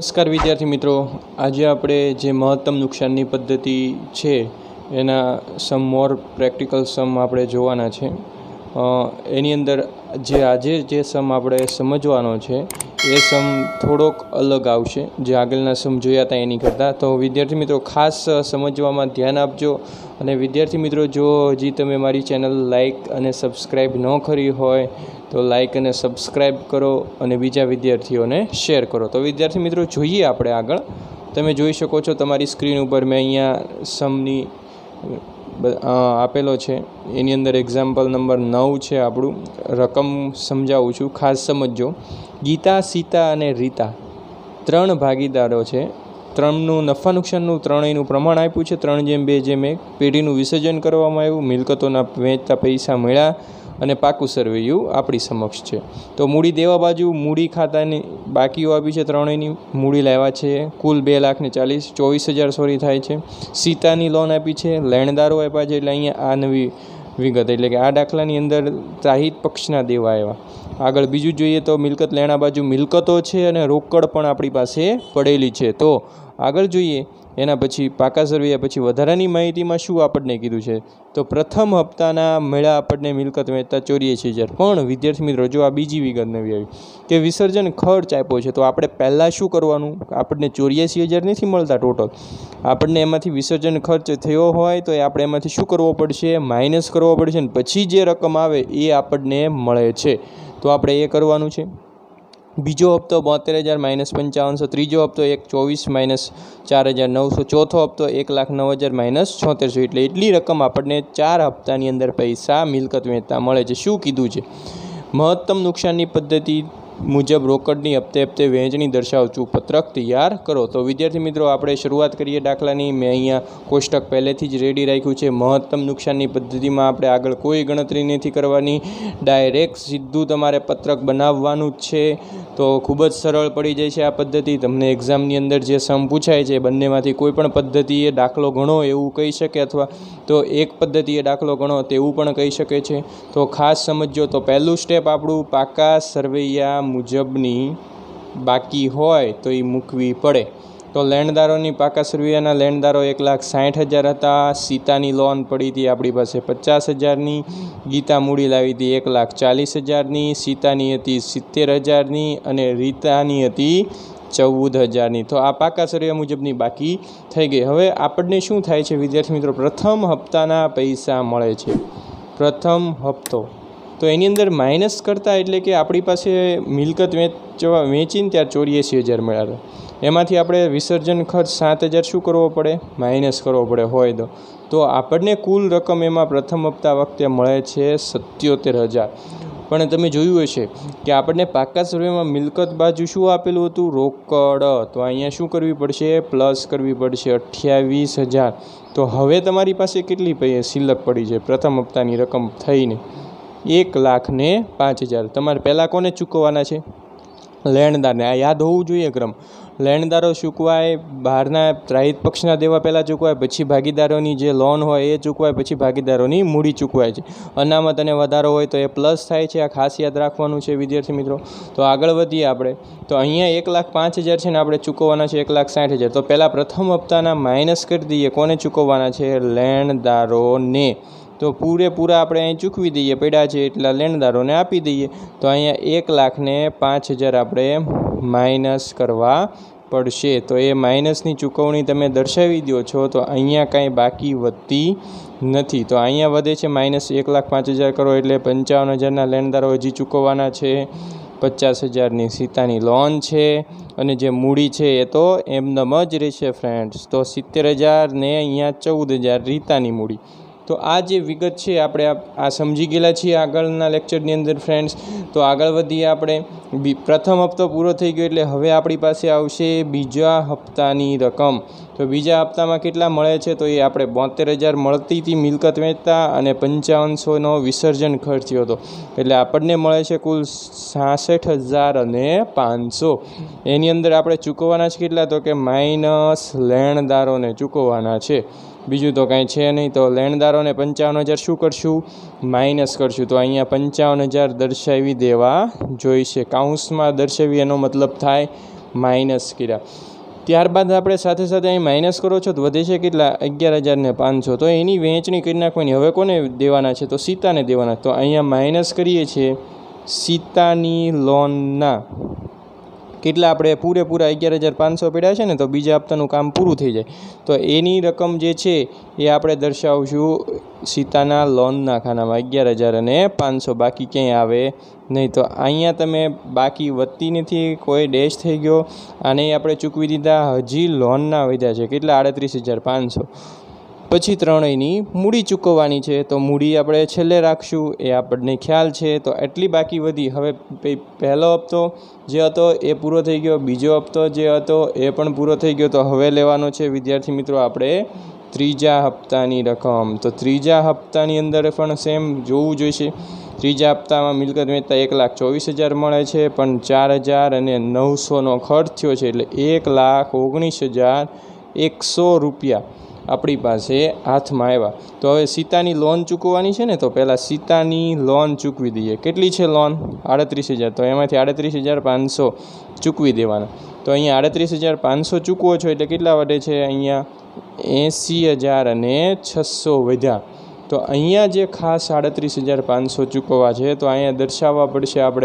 નમસ્કાર વિદ્યાર્થી મિત્રો, આજે આપણે જે મહત્તમ નુકસાનની પદ્ધતિ છે એના સમ મોર પ્રેક્ટિકલ સમ આપણે જોવાના છે। એની અંદર આજે જે સમ આપણે સમજવાનો છે એ સમ થોડોક અલગ આવશે જે આગળના સમ જોયા હતા એની કરતાં। તો વિદ્યાર્થી મિત્રો ખાસ સમજવામાં ધ્યાન આપજો। અને વિદ્યાર્થી મિત્રો જો હજી તમે મારી ચેનલ લાઇક અને સબસ્ક્રાઈબ ન કરી હોય તો લાઇક અને સબસ્ક્રાઈબ કરો અને બીજા વિદ્યાર્થીઓને શેર કરો। તો વિદ્યાર્થી મિત્રો જોઈએ આપણે આગળ। તમે જોઈ શકો છો તમારી સ્ક્રીન ઉપર મેં અહીંયા સમની આપેલો છે, એની અંદર એક્ઝામ્પલ નંબર 9 છે આપણું। રકમ સમજાવું છું, ખાસ સમજજો। ગીતા, સીતા અને રીતા 3 ભાગીદારો છે। 3નું નફા નુકસાનનું ત્રણેયનું પ્રમાણ આપ્યું છે, 3:2:1। પેઢીનું વિસર્જન કરવામાં આવ્યું, મિલકતોના વહેંચતા પૈસા મળ્યા અને પાકું સરવૈયું આપણી સમક્ષ છે। તો મૂડી દેવા બાજુ મૂડી ખાતાની બાકીઓ આપી છે, ત્રણેયની મૂડી લાવ્યા છે, કુલ 2,24,000 થાય છે। સીતાની લોન આપી છે, લેણદારો આપ્યા છે, એટલે અહીંયા આ નવી વિગત, એટલે કે આ દાખલાની અંદર ત્રાહિત પક્ષના દેવા આવ્યા। આગળ બીજું જોઈએ તો મિલકત લેણા બાજુ મિલકતો છે અને રોકડ પણ આપણી પાસે પડેલી છે। તો આગળ જોઈએ એના પછી પાકા સરવૈયા પછી વધારાની માહિતીમાં શું આપણને કીધું છે તો પ્રથમ હપ્તાના મળ્યા આપણને મિલકત વહેંચતા 84,000। પણ વિદ્યાર્થી મિત્રો જો આ બીજી વિગત નવી આવી કે વિસર્જન ખર્ચ આપ્યો છે, તો આપણે પહેલાં શું કરવાનું? આપણને 84,000 નથી મળતા ટોટલ, આપણને એમાંથી વિસર્જન ખર્ચ થયો હોય તો એ આપણે એમાંથી શું કરવો પડશે? માઇનસ કરવો પડશે, અને પછી જે રકમ આવે એ આપણને મળે છે, તો આપણે એ કરવાનું છે। બીજો હપ્તો 72,000 - 5500, ત્રીજો હપ્તો 1,24,000 - 4,900, ચોથો હપ્તો 1,09,000 - 7600, એટલે એટલી રકમ આપણને 4 હપ્તાની અંદર પૈસા મિલકત વહેંચતા મળે છે। શું કીધું છે? મહત્તમ નુકસાનની પદ્ધતિ મુજબ રોકડની હપ્તે હપ્તે વહેંચણી દર્શાવતું પત્રક તૈયાર કરો। તો વિદ્યાર્થી મિત્રો આપણે શરૂઆત કરીએ દાખલાની। મેં અહીંયા કોષ્ટક પહેલેથી જ રેડી રાખ્યું છે। મહત્તમ નુકસાનની પદ્ધતિમાં આપણે આગળ કોઈ ગણતરી નથી કરવાની, ડાયરેક્ટ સીધું તમારે પત્રક બનાવવાનું જ છે। તો ખૂબ જ સરળ પડી જાય છે આ પદ્ધતિ। તમને એક્ઝામની અંદર જે સમ પૂછાય છે બંનેમાંથી કોઈ પણ પદ્ધતિએ દાખલો ગણો એવું કહી શકે, અથવા તો એક પદ્ધતિએ દાખલો ગણો તેવું પણ કહી શકે છે। તો ખાસ સમજો। તો પહેલું સ્ટેપ આપણું પાકા સરવૈયા મુજબની બાકી હોય તો એ મૂકવી પડે। તો લેણદારોની પાકા સરવૈયાના લેણદારો 1,60,000 હતા। સીતાની લોન પડી હતી આપણી પાસે 50,000ની, ગીતા મૂડી લાવી હતી 1,40,000ની, સીતાની હતી 70,000ની અને રીતાની હતી 14,000ની। તો આ પાકા સરવૈયા મુજબની બાકી થઈ ગઈ। હવે આપણને શું થાય છે વિદ્યાર્થી મિત્રો? પ્રથમ હપ્તાના પૈસા મળે છે, પ્રથમ હપ્તો। તો એની અંદર માઇનસ કરતાં, એટલે કે આપણી પાસે મિલકત વેચીને ત્યારે 84,000 મળ્યા હતા, એમાંથી આપણે વિસર્જન ખર્ચ 7,000 શું કરવો પડે? માઇનસ કરવો પડે હોય તો આપણને કુલ રકમ એમાં પ્રથમ હપ્તા વખતે મળે છે 77,000। પણ તમે જોયું હશે કે આપણને પાકા સર્વેમાં મિલકત બાજુ શું આપેલું હતું? રોકડ। તો અહીંયા શું કરવી પડશે? પ્લસ કરવી પડશે 28,000। તો હવે તમારી પાસે કેટલી શિલ્લક પડી છે પ્રથમ હપ્તાની રકમ થઈને? 1,05,000। તમારે પહેલાં કોને ચૂકવવાના છે? લેણદારને। આ યાદ હોવું જોઈએ ક્રમ। લેણદારો ચૂકવાય, બહારના ત્રાહિત પક્ષના દેવા પહેલાં ચૂકવાય, પછી ભાગીદારોની જે લોન હોય એ ચૂકવાય, પછી ભાગીદારોની મૂડી ચૂકવાય છે। અનામત અને વધારો હોય તો એ પ્લસ થાય છે, આ ખાસ યાદ રાખવાનું છે વિદ્યાર્થી મિત્રો। તો આગળ વધીએ આપણે। તો અહીંયા 1,05,000 છે ને આપણે ચૂકવવાના છે 1,60,000। તો પહેલાં પ્રથમ હપ્તાના માઇનસ કરી દઈએ, કોને ચૂકવવાના છે? લેણદારોને। તો પૂરેપૂરા આપણે અહીં ચૂકવી દઈએ, પડ્યા છે એટલા લેણદારોને આપી દઈએ। તો અહીંયા 1,05,000 આપણે માઇનસ કરવા પડશે। તો એ માઇનસની ચૂકવણી તમે દર્શાવી દો છો, તો અહીંયા કાંઈ બાકી વધતી નથી। તો અહીંયા વધે છે માઇનસ 1,05,000 કરો એટલે 55,000ના લેણદારો હજી ચૂકવવાના છે, 50,000ની સીતાની લોન છે, અને જે મૂડી છે એ તો એમનેમ જ રહેશે ફ્રેન્ડ્સ। તો 70,000 ને અહીંયા 14,000 રીતાની મૂડી। તો આ જે વિગત છે આપણે આ સમજી ગયેલા છીએ આગળના લેક્ચરની અંદર ફ્રેન્ડ્સ। તો આગળ વધીએ આપણે। પ્રથમ હપ્તો પૂરો થઈ ગયો એટલે હવે આપણી પાસે આવશે બીજા હપ્તાની રકમ। તો બીજા હપ્તામાં કેટલા મળે છે? તો એ આપણે 72,000 મળતી હતી મિલકત વેચતા, અને 5500નો વિસર્જન ખર્ચ થયો હતો, એટલે આપણને મળે છે કુલ 66,500। એની અંદર આપણે ચૂકવવાના છે કેટલા? તો કે માઇનસ લેણદારોને ચૂકવવાના છે, બીજું તો કાંઈ છે નહીં। તો લેણદારોને 55,000 શું કરશું? માઇનસ કરશું। તો અહીંયા 55,000 દર્શાવી દેવા જોઈશે, કાઉન્સમાં દર્શાવી, એનો મતલબ થાય માઇનસ કર્યા. ત્યારબાદ આપણે સાથે સાથે અહીં માઇનસ કરો છો તો વધે છે કેટલા? 11,500. તો એની વહેંચણી કરી નાખવાની. હવે કોને દેવાના છે? તો સીતાને દેવાના. તો અહીંયા માઇનસ કરીએ છીએ સીતાની લોનના કેટલા આપણે પૂરેપૂરા 11,500 પડ્યા છે ને, તો બીજા હપ્તાનું કામ પૂરું થઈ જાય. તો એની રકમ જે છે એ આપણે દર્શાવશું સીતાના લોનના ખાનામાં 11,500. બાકી ક્યાંય આવે નહીં. તો અહીંયા તમે બાકી વધતી નથી, કોઈ ડેશ થઈ ગયો, આને આપણે ચૂકવી દીધા. હજી લોનના વધ્યા છે કેટલા? 38,500. પછી ત્રણેયની મૂડી ચૂકવવાની છે. તો મૂડી આપણે છેલ્લે રાખશું, એ આપણને ખ્યાલ છે. તો એટલી બાકી વધી. હવે પહેલો હપ્તો જે હતો એ પૂરો થઈ ગયો, બીજો હપ્તો જે હતો એ પણ પૂરો થઈ ગયો. તો હવે લેવાનો છે વિદ્યાર્થી મિત્રો આપણે ત્રીજા હપ્તાની રકમ. તો ત્રીજા હપ્તાની અંદર પણ સેમ જોવું જોઈશે. ત્રીજા હપ્તામાં મિલકત વેચતા 1,24,000 મળે છે, પણ 4,900નો ખર્ચ થયો છે, એટલે 1,19,100 રૂપિયા આપણી પાસે હાથમાં આવ્યા. તો હવે સીતાની લોન ચૂકવવાની છે ને, તો પહેલાં સીતાની લોન ચૂકવી દઈએ. કેટલી છે લોન? 38,000. તો એમાંથી 38,500 ચૂકવી દેવાના. તો અહીંયા 38,500 ચૂકવો છો એટલે કેટલા વધે છે? અહીંયા 80,600 વધ્યા. તો અહીંયા જે ખાસ 38,500 ચૂકવવા છે, તો અહીંયા દર્શાવવા પડશે આપણે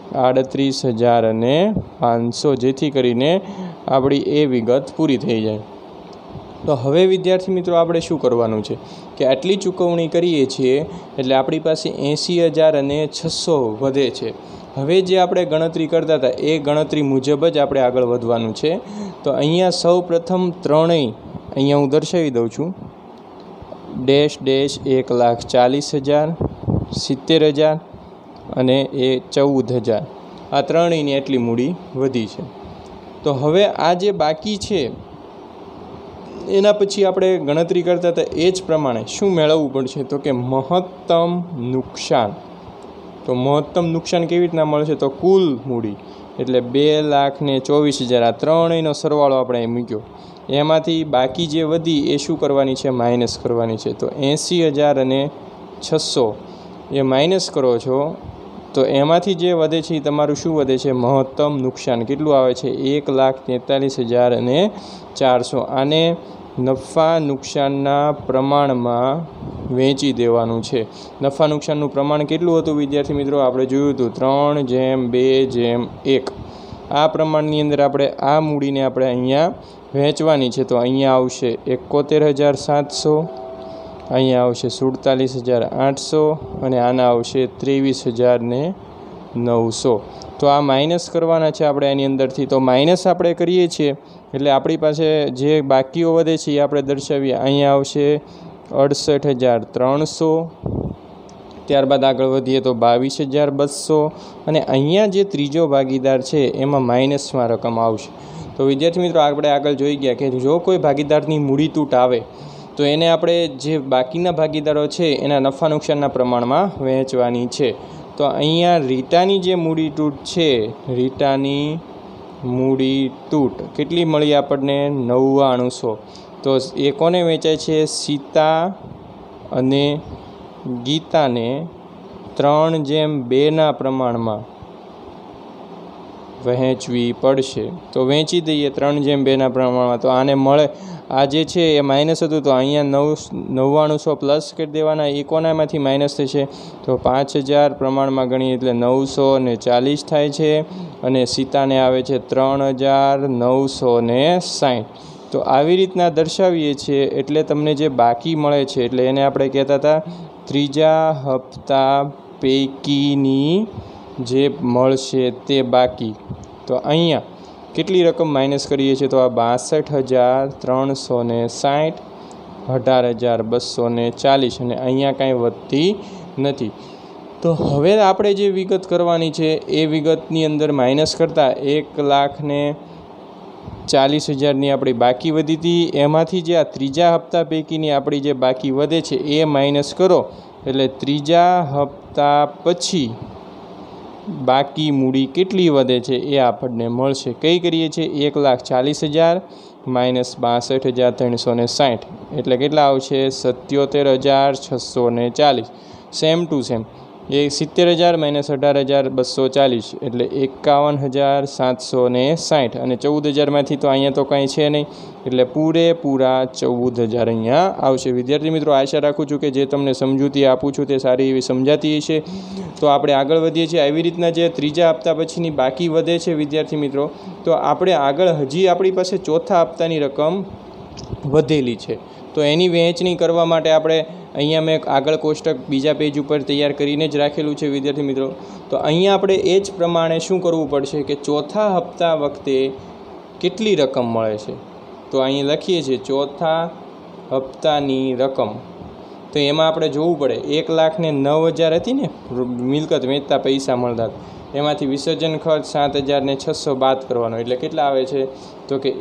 38,500, જેથી કરીને આપણી એ વિગત પૂરી થઈ જાય. તો હવે વિદ્યાર્થી મિત્રો આપણે શું કરવાનું છે કે આટલી ચૂકવણી કરીએ છીએ એટલે આપણી પાસે 80,600 વધે છે. હવે જે આપણે ગણતરી કરતા હતા એ ગણતરી મુજબ જ આપણે આગળ વધવાનું છે. તો અહીંયા સૌ પ્રથમ ત્રણેય અહીંયા હું દર્શાવી દઉં છું. ડેશ ડેશ 1,40,000, 70,000 અને એ 14,000. આ ત્રણેયની એટલી મૂડી વધી છે. તો હવે આ જે બાકી છે એના પછી આપણે ગણતરી કરતા હતા એ જ પ્રમાણે શું મેળવવું પડશે? તો કે મહત્તમ નુકસાન. તો મહત્તમ નુકસાન કેવી રીતના મળશે? તો કુલ મૂડી એટલે 2,24,000. આ ત્રણેયનો સરવાળો આપણે અહીં મૂક્યો. એમાંથી બાકી જે વધી એ શું કરવાની છે? માઇનસ કરવાની છે. તો 80,600 એ માઇનસ કરો છો તો એમાંથી જે વધે છે એ તમારું શું વધે છે? મહત્તમ નુકસાન. કેટલું આવે છે? 1,43,400. આને નફા નુકસાનના પ્રમાણમાં વહેંચી દેવાનું છે. નફા નુકસાનનું પ્રમાણ કેટલું હતું વિદ્યાર્થી મિત્રો? આપણે જોયું હતું 3:2:1. આ પ્રમાણની અંદર આપણે આ મૂડીને આપણે અહીંયા વહેંચવાની છે. તો અહીંયા આવશે 71,700, અહીંયા આવશે 47,800 અને આના આવશે 23,900. તો આ માઇનસ કરવાના છે આપણે એની અંદરથી. તો માઇનસ આપણે કરીએ છીએ એટલે આપણી પાસે જે બાકીઓ વધે છે એ આપણે દર્શાવીએ. અહીંયા આવશે 68,300. ત્યારબાદ આગળ વધીએ તો 22,200 અને અહીંયા જે ત્રીજો ભાગીદાર છે એમાં માઇનસમાં રકમ આવશે. તો વિદ્યાર્થી મિત્રો આપણે આગળ જોઈ ગયા કે જો કોઈ ભાગીદારની મૂડી તૂટ આવે તો એને આપણે જે બાકીના ભાગીદારો છે એના નફા નુકસાનના પ્રમાણમાં વહેંચવાની છે. તો અહીંયા રીટાની જે મૂડી તૂટ છે, રીટાની મૂડી તૂટ કેટલી મળી આપણને? 9900. તો એ કોને વેચાય છે? સીતા અને ગીતાને 3:2 પ્રમાણમાં વહેંચવી પડશે. તો વહેંચી દઈએ 3:2 પ્રમાણમાં. તો આને મળે આ જે છે એ માઇનસ હતું, તો અહીંયા 9900 પ્લસ કરી દેવાના. એ કોનામાંથી માઇનસ થશે? તો 5,000 પ્રમાણમાં ગણીએ એટલે 940 થાય છે અને સીતાને આવે છે 3,960. તો આવી રીતના દર્શાવીએ છીએ એટલે તમને જે બાકી મળે છે એટલે એને આપણે કહેતા હતા ત્રીજા હપ્તા પૈકીની જે મળશે તે બાકી. તો અહીંયા કેટલી રકમ માઇનસ કરીએ છીએ? તો આ 62,360, 18,240 અને અહીંયા કાંઈ વધતી નથી. તો હવે આપણે જે વિગત કરવાની છે એ વિગતની અંદર માઇનસ કરતાં 1,40,000ની આપણી બાકી વધી હતી. એમાંથી જે આ ત્રીજા હપ્તા પૈકીની આપણી જે બાકી વધે છે એ માઇનસ કરો એટલે ત્રીજા હપ્તા પછી બાકી મૂડી કેટલી વધે છે એ આપણને મળશે. કઈ કરીએ છીએ? 1,40,000 માઇનસ 62,360 એટલે કેટલા આવશે? 77,640. સેમ ટુ સેમ એ 70,000 માઇનસ 18,240 એટલે 51,760 અને 14,000માંથી તો અહીંયા તો કાંઈ છે નહીં એટલે પૂરેપૂરા 14,000 અહીંયા આવશે। વિદ્યાર્થી મિત્રો, આશા રાખું છું કે જે તમને સમજૂતી આપું છું તે સારી એવી સમજાતી હશે। તો આપણે આગળ વધીએ છીએ। આવી રીતના જે ત્રીજા હપ્તા પછીની બાકી વધે છે વિદ્યાર્થી મિત્રો, તો આપણે આગળ હજી આપણી પાસે ચોથા હપ્તાની રકમ વધેલી છે, તો એની વહેંચણી કરવા માટે આપણે અહીંયા મેં આગળ કોષ્ટક બીજા પેજ ઉપર તૈયાર કરીને જ રાખેલું છે વિદ્યાર્થી મિત્રો। તો અહીંયા આપણે એ જ પ્રમાણે શું કરવું પડશે કે ચોથા હપ્તા વખતે કેટલી રકમ મળે છે, તો અહીં લખીએ છીએ ચોથા હપ્તાની રકમ। તો એમાં આપણે જોવું પડે 1,09,000 હતી ને મિલકત વેચતા પૈસા મળતા, એમાંથી વિસર્જન ખર્ચ 7,600 બાદ કરવાનો એટલે કેટલા આવે છે, તો કે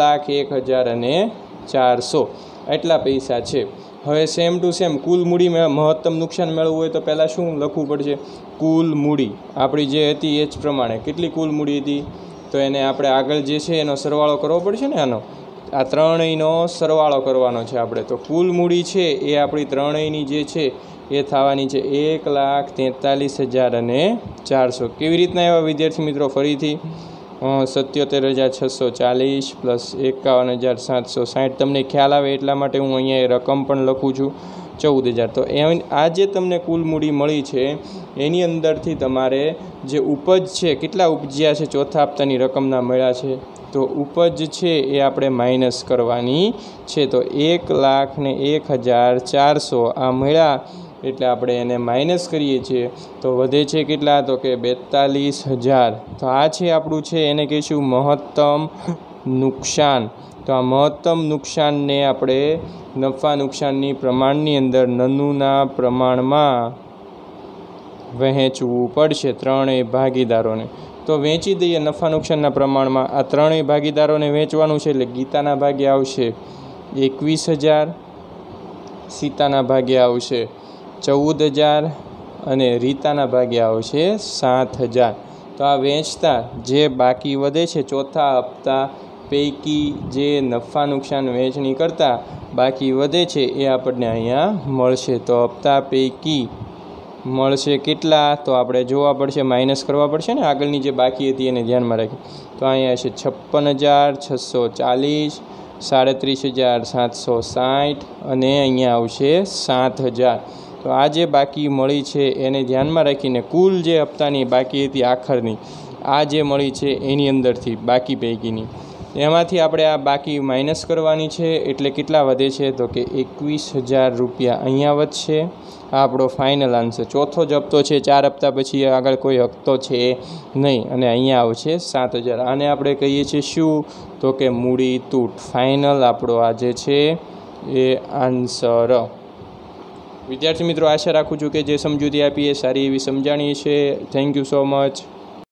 1,01,400 એટલા પૈસા છે। હવે સેમ ટુ સેમ કુલ મૂડી મહત્તમ નુકસાન મેળવવું હોય તો પહેલાં શું લખવું પડશે, કુલ મૂડી આપણી જે હતી એ જ પ્રમાણે કેટલી કુલ મૂડી હતી, તો એને આપણે આગળ જે છે એનો સરવાળો કરવો પડશે ને, આ ત્રણેયનો સરવાળો કરવાનો છે આપણે। તો કુલ મૂડી છે એ આપણી ત્રણેયની જે છે એ થવાની છે 1,43,400। કેવી રીતના એવા વિદ્યાર્થી મિત્રો, ફરીથી 77,640 પ્લસ 51,760 તમને ખ્યાલ આવે એટલા માટે હું અહીંયા એ રકમ પણ લખું છું 14,000। તો આ જે તમને કુલ મૂડી મળી છે એની અંદરથી તમારે જે ઉપજ છે કેટલા ઉપજ્યા છે ચોથા હપ્તાની રકમના મળ્યા છે, તો ઉપજ છે એ આપણે માઇનસ કરવાની છે। તો 1,01,400 આ મળ્યા એટલે આપણે એને માઇનસ કરીએ છીએ તો વધે છે કેટલા, તો કે 42,000। તો આ છે આપણું છે એને કહીશું મહત્તમ નુકસાન। તો આ મહત્તમ નુકસાનને આપણે નફા નુકસાનની પ્રમાણની અંદર નનુના પ્રમાણમાં વહેંચવું પડશે ત્રણેય ભાગીદારોને। તો વેચી દઈએ નફા નુકસાનના પ્રમાણમાં, આ ત્રણેય ભાગીદારોને વેચવાનું છે એટલે ગીતાના ભાગે આવશે 21,000, સીતાના ભાગે આવશે 14,000 અને રીતાના ભાગે આવશે 7,000। તો આ વેચતા જે બાકી વધે છે ચોથા હપ્તા પૈકી જે નફા નુકસાન વહેંચણી કરતાં બાકી વધે છે એ આપણને અહીંયા મળશે। તો હપ્તા પૈકી મળશે કેટલા, તો આપણે જોવા પડશે, માઇનસ કરવા પડશે ને આગળની જે બાકી હતી એને ધ્યાનમાં રાખી। તો અહીંયા હશે 56,640, 37,760 અને અહીંયા આવશે 7,000। તો આ જે બાકી મળી છે એને ધ્યાનમાં રાખીને કુલ જે હપ્તાની બાકી હતી આખરની આ જે મળી છે એની અંદરથી બાકી પૈકીની એમાંથી આપણે આ બાકી માઇનસ કરવાની છે એટલે કેટલા વધે છે, તો કે 21,000 રૂપિયા અહીંયા વધશે। આ આપણો ફાઇનલ આન્સર। ચોથો જ હપ્તો છે, 4 હપ્તા પછી આગળ કોઈ હપ્તો છે નહીં અને અહીંયા આવશે 7,000। આને આપણે કહીએ છીએ શું, તો કે મૂડી તૂટ। ફાઇનલ આપણો આ જે છે એ આન્સર। વિદ્યાર્થી મિત્રો, આશા રાખું છું કે જે સમજૂતી આપી એ સારી એવી સમજાણી છે। Thank you so much.